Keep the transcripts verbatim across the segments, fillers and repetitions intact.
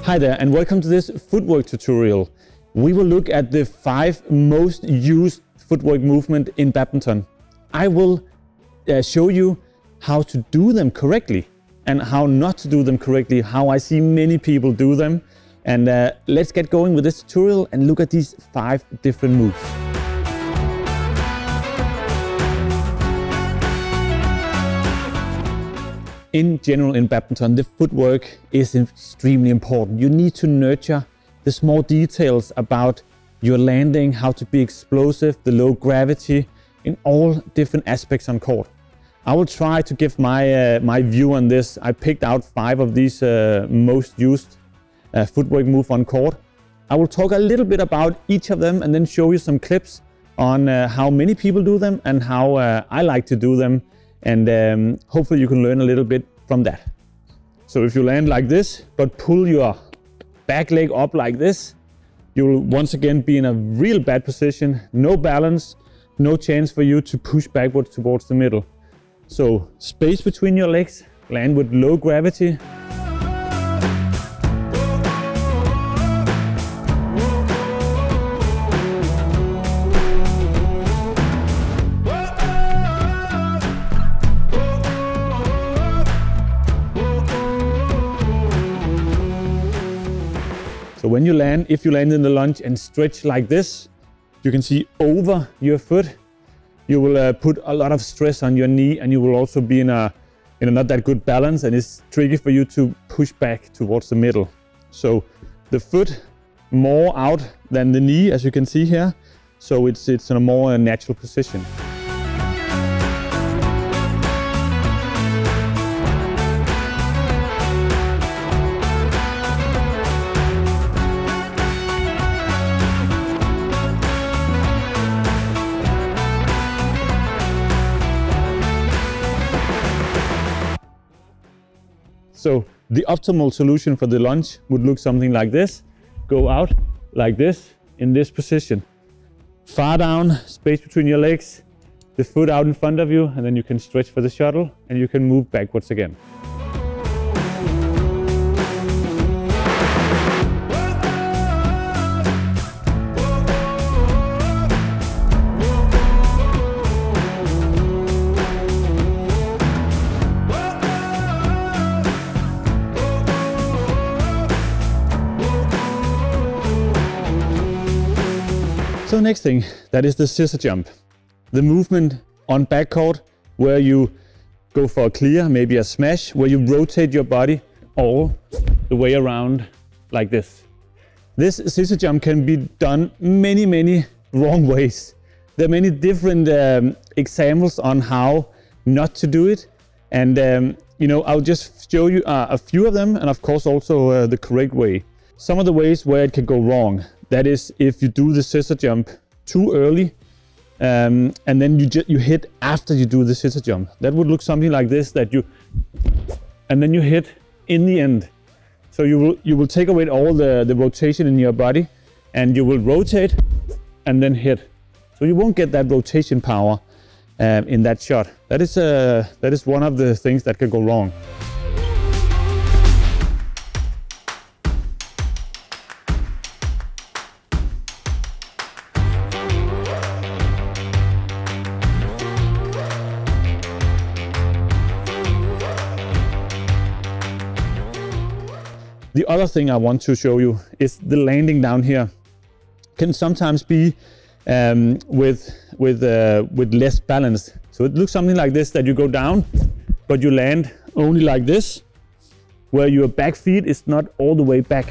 Hi there and welcome to this footwork tutorial. We will look at the five most used footwork movement in badminton. I will uh, show you how to do them correctly and how not to do them correctly, how I see many people do them. And uh, let's get going with this tutorial and look at these five different moves. In general in badminton, the footwork is extremely important. You need to nurture the small details about your landing, how to be explosive, the low gravity in all different aspects on court. I will try to give my, uh, my view on this. I picked out five of these uh, most used uh, footwork move on court. I will talk a little bit about each of them and then show you some clips on uh, how many people do them and how uh, I like to do them. And um, hopefully you can learn a little bit from that. So if you land like this, but pull your back leg up like this, you will once again be in a real bad position. No balance, no chance for you to push backwards towards the middle. So space between your legs, land with low gravity. So when you land, if you land in the lunge and stretch like this, you can see over your foot, you will uh, put a lot of stress on your knee and you will also be in a, in a not that good balance, and it's tricky for you to push back towards the middle. So the foot more out than the knee, as you can see here. So it's, it's in a more uh, natural position. So the optimal solution for the lunge would look something like this. Go out like this in this position. Far down, space between your legs, the foot out in front of you, and then you can stretch for the shuttle and you can move backwards again. So next thing, that is the scissor jump. The movement on backcourt where you go for a clear, maybe a smash, where you rotate your body all the way around like this. This scissor jump can be done many, many wrong ways. There are many different um, examples on how not to do it. And um, you know, I'll just show you uh, a few of them, and of course also uh, the correct way. Some of the ways where it can go wrong. That is, if you do the scissor jump too early um, and then you, you hit after you do the scissor jump. That would look something like this, that you, and then you hit in the end. So you will, you will take away all the, the rotation in your body and you will rotate and then hit. So you won't get that rotation power um, in that shot. That is, uh, that is one of the things that can go wrong. The other thing I want to show you is the landing down here. Can sometimes be um, with, with, uh, with less balance. So it looks something like this, that you go down, but you land only like this, where your back feet is not all the way back.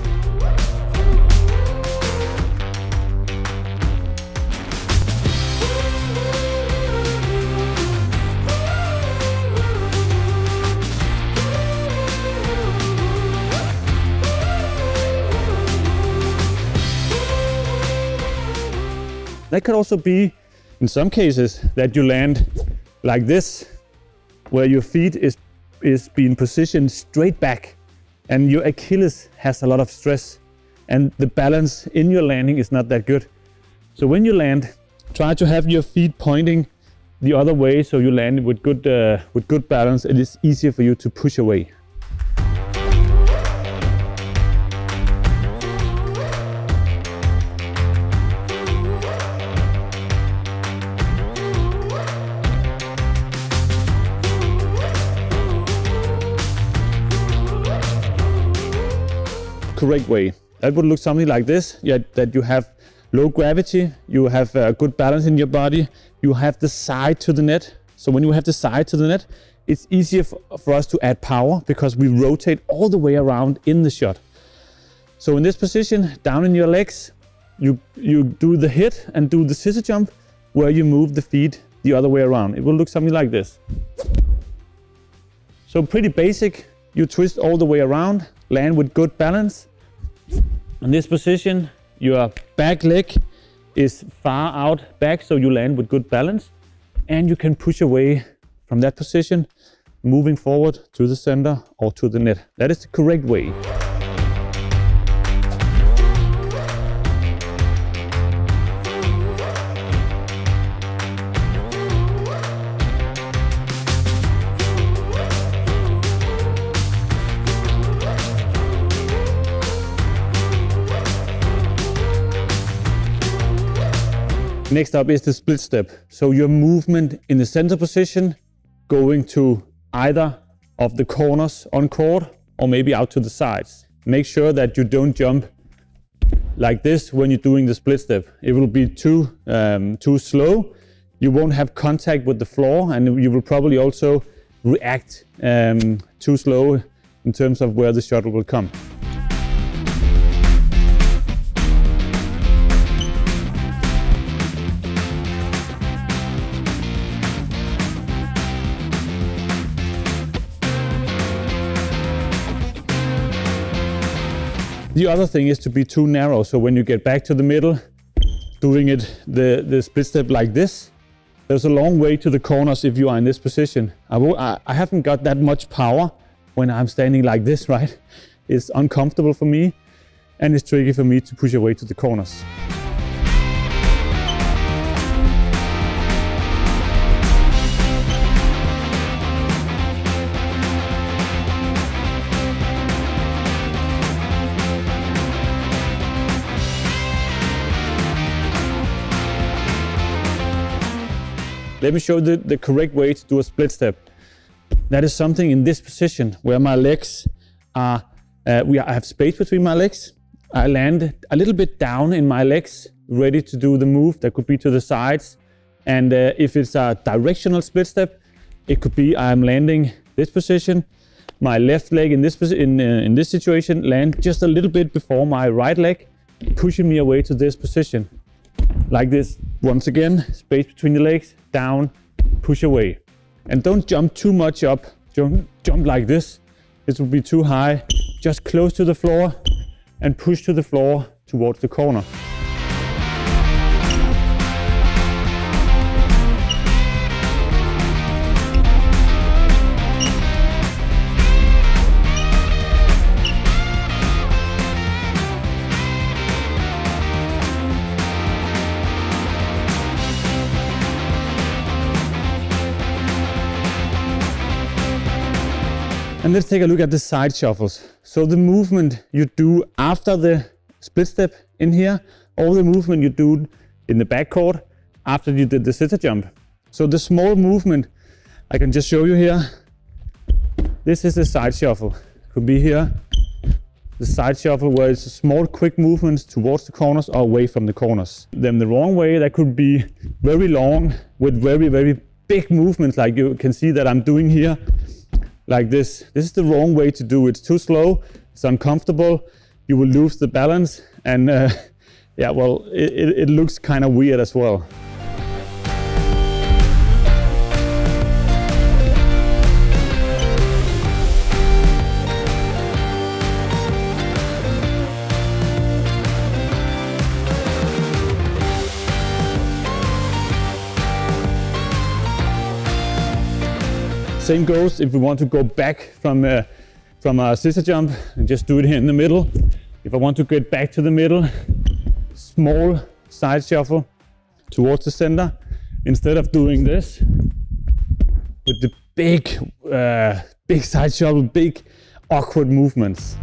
That could also be, in some cases, that you land like this, where your feet is, is being positioned straight back and your Achilles has a lot of stress and the balance in your landing is not that good. So when you land, try to have your feet pointing the other way so you land with good, uh, with good balance. It is easier for you to push away. correct way. That would look something like this, yeah, that you have low gravity, you have uh, good balance in your body, you have the side to the net. So when you have the side to the net, it's easier for, for us to add power because we rotate all the way around in the shot. So in this position, down in your legs, you, you do the hit and do the scissor jump where you move the feet the other way around. It will look something like this. So pretty basic. You twist all the way around, land with good balance. In this position, your back leg is far out back, so you land with good balance. And you can push away from that position, moving forward to the center or to the net. That is the correct way. Next up is the split step. So your movement in the center position, going to either of the corners on court or maybe out to the sides. Make sure that you don't jump like this when you're doing the split step. It will be too, um, too slow. You won't have contact with the floor, and you will probably also react um, too slow in terms of where the shuttle will come. The other thing is to be too narrow. So when you get back to the middle, doing it the, the split step like this, there's a long way to the corners if you are in this position. I, will, I, I haven't got that much power when I'm standing like this, right? It's uncomfortable for me and it's tricky for me to push away to the corners. Let me show the, the correct way to do a split step. That is something in this position where my legs are, uh, we are, I have space between my legs. I land a little bit down in my legs, ready to do the move. That could be to the sides. And uh, if it's a directional split step, it could be I'm landing this position. My left leg in this, in, uh, in this situation land just a little bit before my right leg, pushing me away to this position. Like this. Once again, space between the legs, down, push away. And don't jump too much up. Jump, jump like this. This will be too high. Just close to the floor and push to the floor towards the corner. And let's take a look at the side shuffles. So the movement you do after the split step in here, or the movement you do in the back court after you did the scissor jump. So the small movement, I can just show you here. This is the side shuffle. Could be here. The side shuffle where it's small quick movements towards the corners or away from the corners. Then the wrong way, that could be very long with very, very big movements like you can see that I'm doing here. Like this. This is the wrong way to do it. It's too slow, it's uncomfortable, you will lose the balance, and uh, yeah, well, it, it, it looks kind of weird as well. Same goes if we want to go back from, uh, from a scissor jump and just do it here in the middle. If I want to get back to the middle, small side shuffle towards the center, instead of doing this with the big, uh, big side shuffle, big awkward movements.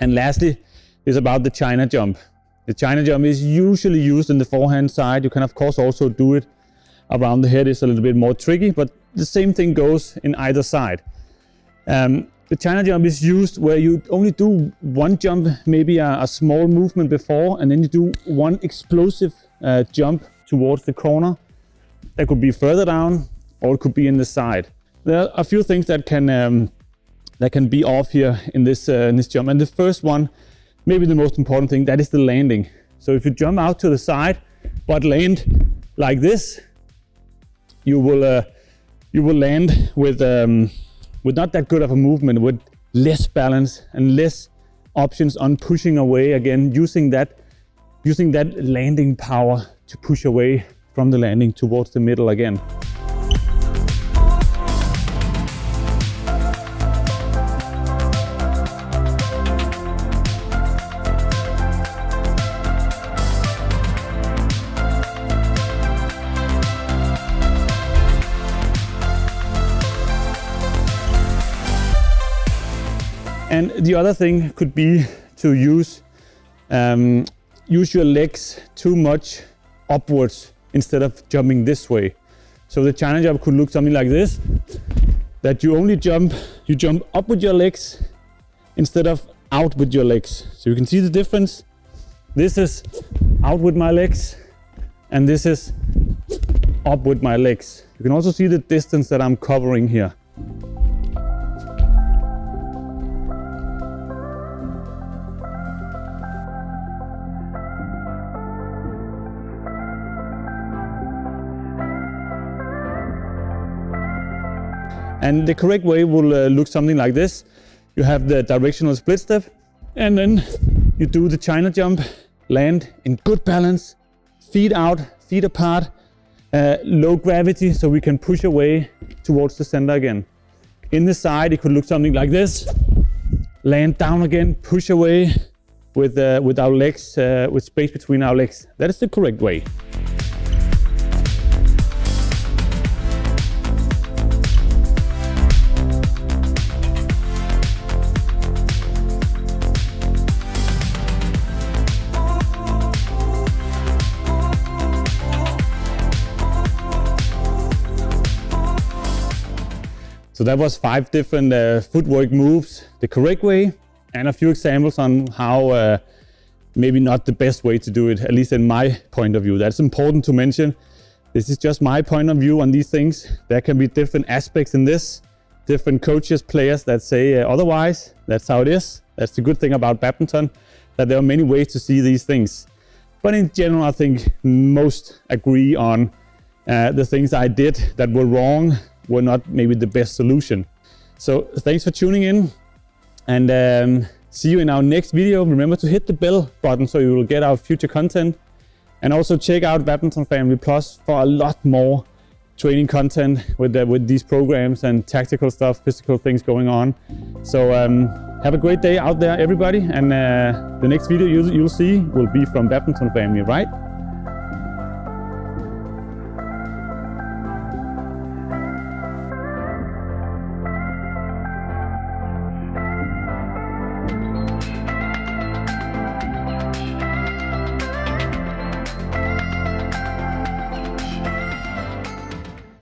And lastly is about the China jump. The China jump is usually used in the forehand side. You can of course also do it around the head. It's a little bit more tricky, but the same thing goes in either side. Um, the China jump is used where you only do one jump, maybe a, a small movement before, and then you do one explosive uh, jump towards the corner. That could be further down, or it could be in the side. There are a few things that can um, that can be off here in this uh, in this jump. And the first one, maybe the most important thing, that is the landing. So if you jump out to the side but land like this, you will uh, you will land with um, with not that good of a movement, with less balance and less options on pushing away again, using that using that landing power to push away from the landing towards the middle again. And the other thing could be to use um, use your legs too much upwards instead of jumping this way. So the China jump could look something like this, that you only jump, you jump up with your legs instead of out with your legs. So you can see the difference. This is out with my legs, and this is up with my legs. You can also see the distance that I'm covering here. And the correct way will uh, look something like this. You have the directional split step, and then you do the China jump, land in good balance, feet out, feet apart, uh, low gravity, so we can push away towards the center again. In the side, it could look something like this. Land down again, push away with, uh, with our legs, uh, with space between our legs. That is the correct way. So that was five different uh, footwork moves, the correct way, and a few examples on how uh, maybe not the best way to do it, at least in my point of view. That's important to mention. This is just my point of view on these things. There can be different aspects in this, different coaches, players that say uh, otherwise. That's how it is. That's the good thing about badminton, that there are many ways to see these things. But in general, I think most agree on uh, the things I did that were wrong were not maybe the best solution. So thanks for tuning in, and um, see you in our next video. Remember to hit the bell button so you will get our future content, and also check out Badminton Family Plus for a lot more training content with the, with these programs and tactical stuff, physical things going on. So um, have a great day out there, everybody, and uh, the next video you'll, you'll see will be from Badminton Family, right?